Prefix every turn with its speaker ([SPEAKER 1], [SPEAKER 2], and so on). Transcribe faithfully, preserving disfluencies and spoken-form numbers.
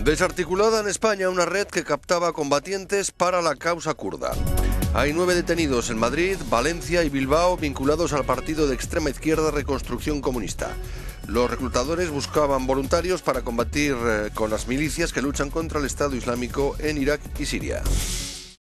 [SPEAKER 1] Desarticulada en España una red que captaba combatientes para la causa kurda. Hay nueve detenidos en Madrid, Valencia y Bilbao vinculados al partido de extrema izquierda Reconstrucción Comunista. Los reclutadores buscaban voluntarios para combatir eh, con las milicias que luchan contra el Estado Islámico en Irak y Siria.